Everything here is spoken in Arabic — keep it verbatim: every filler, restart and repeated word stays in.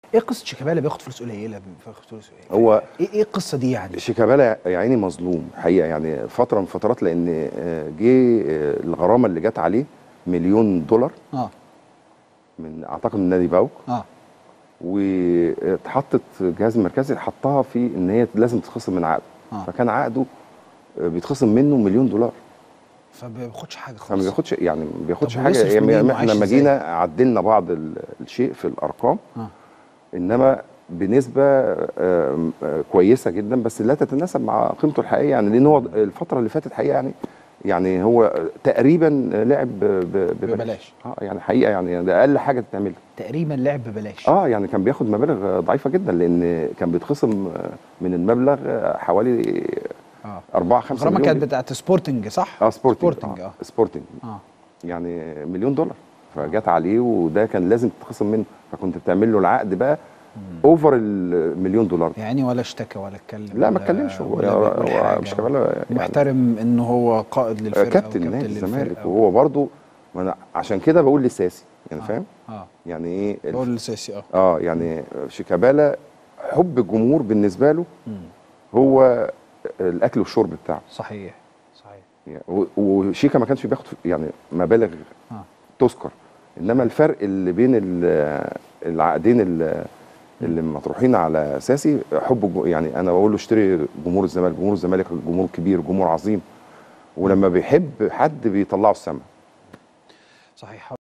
ايه قصه شيكابالا بياخد فلوس قليله بياخد فلوس قليله؟ هو ايه ايه القصه دي يعني؟ شيكابالا يا عيني مظلوم حقيقه، يعني فتره من فترات، لان جه الغرامه اللي جت عليه مليون دولار اه من اعتقد من نادي باوك. اه واتحطت الجهاز المركزي حطها في ان هي لازم تتخصم من عقده. آه. فكان عقده بيتخصم منه مليون دولار، فما بياخدش حاجه خالص. فما بياخدش يعني ما بياخدش طب حاجه. ويصرف يعني منين احنا وعايش لما ازاي؟ جينا عدلنا بعض الشيء في الارقام، اه انما بنسبه آه، آه، كويسه جدا، بس لا تتناسب مع قيمته الحقيقيه. يعني لان هو الفتره اللي فاتت حقيقه يعني يعني هو تقريبا لعب ب- ب- ببلاش. ببلاش. اه يعني حقيقه يعني ده اقل حاجه تتعمل. تقريبا لعب ببلاش. اه يعني كان بياخد مبالغ ضعيفه جدا، لان كان بيتخصم من المبلغ حوالي اه أربعة خمسة الغرامه مليون كانت جنيه. بتاعت سبورتنج صح؟ اه سبورتنج سبورتنج اه اه سبورتنج اه يعني مليون دولار، فجت عليه وده كان لازم تتخصم منه، فكنت بتعمل له العقد بقى اوفر المليون دولار. يعني ولا اشتكى ولا اتكلم لا ما ولا اتكلمش، هو ولا بيقول هو مش حاجه كمان يعني ومحترم ان هو قائد للفرقه كابتن وكابتن نادي الزمالك، للفرقه و... وهو برضه، ما انا عشان كده بقول لساسي يعني اه فاهم اه يعني ايه الف... بقول السيسي اه اه يعني شيكابالا حب الجمهور بالنسبه له مم. هو الاكل والشرب بتاعه صحيح صحيح يعني. و- وشيكا ما كانش بياخد يعني مبالغ اه تذكر، انما الفرق اللي بين ال- العقدين اللي اللي مطروحين على اساسي حب الج- يعني انا بقول له اشتري جمهور الزمالك. جمهور الزمالك جمهور كبير، جمهور عظيم، ولما بيحب حد بيطلعه السما. صحيح.